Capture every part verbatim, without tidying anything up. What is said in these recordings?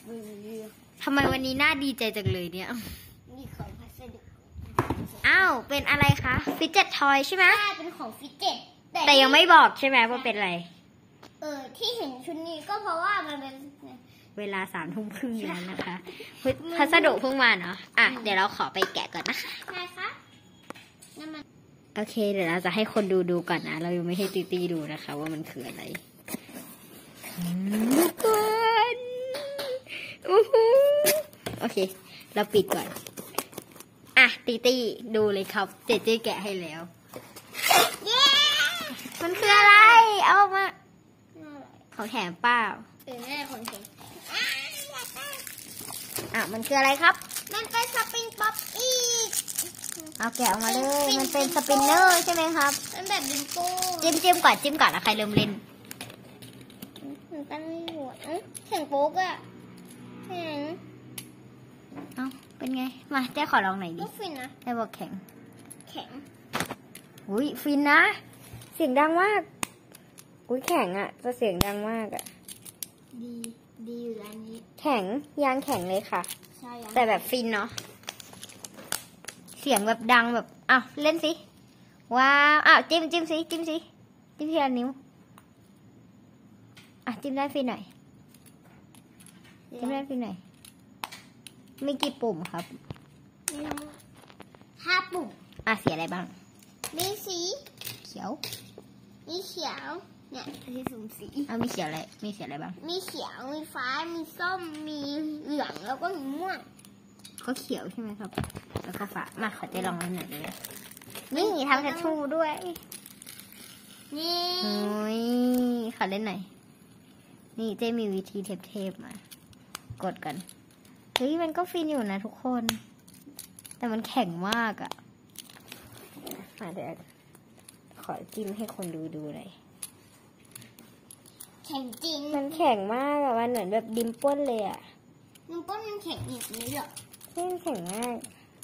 ทำไมวันนี้น่าดีใจจังเลยเนี่ยนี่ของพัสดุอ้าวเป็นอะไรคะฟิตเจ็ตทอยใช่ไหมใช่เป็นของฟิตเจ็ตแต่ยังไม่บอกใช่ไหมว่าเป็นอะไรเออที่เห็นชุดนี้ก็เพราะว่ามันเป็นเวลาสามทุ่มครึ่งแล้วนะคะพัสดุเพิ่งมาเนาะอ่ะเดี๋ยวเราขอไปแกะก่อนนะคะใช่คะน้ำมันโอเคเดี๋ยวเราจะให้คนดูดูก่อนนะเรายังไม่ให้ตีตีดูนะคะว่ามันคืออะไรทุกคนโอเคเราปิดก่อนอ่ะตีตีดูเลยครับเจเจแกะให้แล้วเย้มันคืออะไรเอามาของแถมเปล่าเออแม่ของแถมอ่ะมันคืออะไรครับมันเป็นสปริงป๊อปอีกเอาแกะออกมาเลยมันเป็นสปินเนอร์ใช่ไหมครับเป็นแบบดิมโก้จิ้มจิ้มก่อนจิ้มก่อนแล้วใครเริ่มเล่นมันตั้งไม่หัวแข็งโป๊กอะแข็งเอ้าเป็นไงมาเจ๊ขอลองหน่อยดิก็ฟินนะได้บอกแข็งแข็งอุ้ยฟินนะเสียงดังมากอุ้ยแข็งอ่ะจะเสียงดังมากอ่ะดีดีอยู่แล้วนี้แข็งยางแข็งเลยค่ะใช่แต่แบบฟินเนาะเสียงแบบดังแบบอ้าวเล่นสิว้าวอ้าวจิ้มจิ้มสิจิ้มสิจิ้มทีละนิ้วอ่ะจิ้มได้ฟินหน่อยจิ้มได้ฟินหน่อยมีกี่ปุ่มครับห้าปุ่มอ่ะเสียอะไรบ้างมีสีเขียวมีเขียวเนี่ยที่สุ่มสีอ่ะมีเขียวอะไรมีเขียวอะไรบ้างมีเขียวมีฟ้ามีส้มมีเหลืองแล้วก็มีม่วงก็เขียวใช่ไหมครับแล้วก็ฟ้ามาขอจะลองเล่นหน่อยเลยนี่ทำแททูด้วยนี่โอ้ยขอเล่นหน่อยนี่เจมีวิธีเทปๆมากดกันเฮ้ยมันก็ฟินอยู่นะทุกคนแต่มันแข็งมากอ่ะมาเดี๋ยวขอจิ้มให้คนดูดูหน่อยแข็งจริงมันแข็งมากอะมันเหมือนแบบดิมป้นเลยอะดิมป้นมันแข็งอย่างนี้เหรอนี่มันแข็งมาก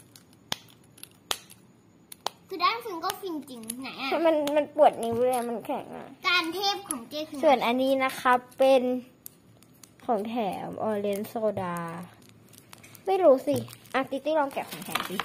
คือด้านฟินก็ฟินจริงไหนอะมันมันปวดนิ้วเลยมันแข็งอะการเทพของเจคือส่วนอันนี้นะครับเป็นของแถมออเรนจ์โซดาไม่รู้สิอ่ะติ๊ตี้ลองแกะของแถมสิ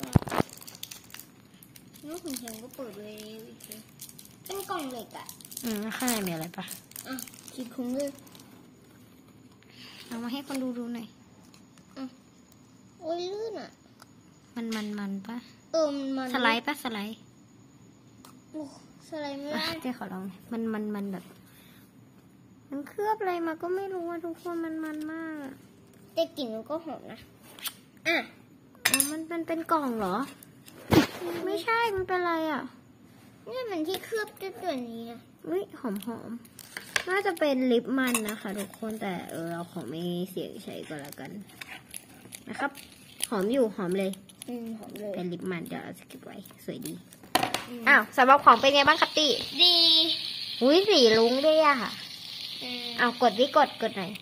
แล้วของแถมก็เปิดเลยเป็นกล่องเหล็กอะอืมข้างในมีอะไรปะอ่ะคิดคุ้มเลยเอามาให้คนดูดูหน่อยอ่ะโอ้ยลื่นอ่ะมันมันมันปะเออมันมันสไลด์ปะสไลด์โอ้สไลด์ไม่ได้เจ๊ขอลองมันมันมันแบบมันเคลือบอะไรมาก็ไม่รู้ว่าทุกคนมันมันมากแต่กลิ่นมันก็หอมนะอ่ะมันเป็นเป็นกล่องเหรอไม่ใช่มันเป็นอะไรอ่ะนี่มันที่เคลือบด้วยตัวนี้นะอุ้ยหอมหอมน่าจะเป็นลิปมันนะคะทุกคนแต่เออเราขอไม่เสียงใช้ก็แล้วกันนะครับหอมอยู่หอมเลยอืมหอมเลยเป็นลิปมันเดี๋ยวเราจะเก็บไว้สวยดีอ้าวสำหรับของเป็นไงบ้างครับตีดีอุ้ยสีลุ้งด้วยอะค่ะอ้าวกดดิกดกดหน่อย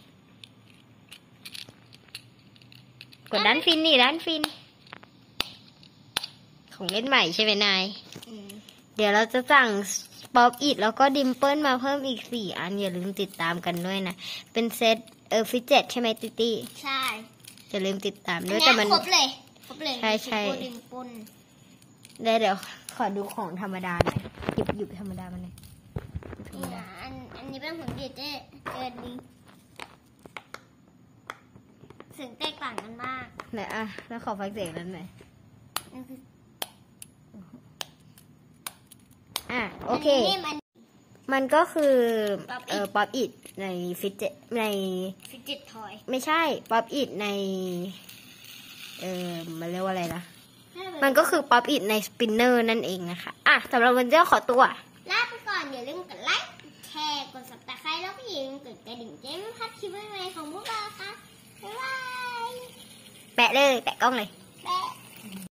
กดด้านฟินนี่ด้านฟินของเล่นใหม่ใช่ไหมนายเดี๋ยวเราจะสั่งป๊อปอิทแล้วก็ดิมเปิลมาเพิ่มอีกสี่อันอย่าลืมติดตามกันด้วยนะเป็นเซตเออฟิตเจ็ตใช่ไหมติตี้ใช่อย่าลืมติดตามด้วยแต่มันครบเลยครบเลยใช่ใช่ดิมเปิลได้เดี๋ยวขอดูของธรรมดาหน่อยหยิบหยิบธรรมดามาหน่อยอันอันนี้เป็นของเจ๊เจ๊เกินดีเสียงแตกต่างกันมากไหนอ่ะแล้วขอฟังเสียงนั้นหน่อยอ่ะโอเคมันก็คือเอ่อป๊อปอิทในฟิตเจ็ตในฟิตเจ็ตทอยไม่ใช่ป๊อปอิทในเออมันเรียกว่าอะไรนะมันก็คือป๊อปอิทในสปินเนอร์นั่นเองนะคะอ่ะสำหรับวันนี้ขอตัวลาไปก่อนอย่าลืมกดไลค์แชร์กดซับสไครต์แล้วก็อย่าลืมกดกระดิ่งแจ้งไม่พลาดคลิปใหม่ๆของพวกเราค่ะบ๊ายบายแปะเลยแปะกล้องเลยแปะ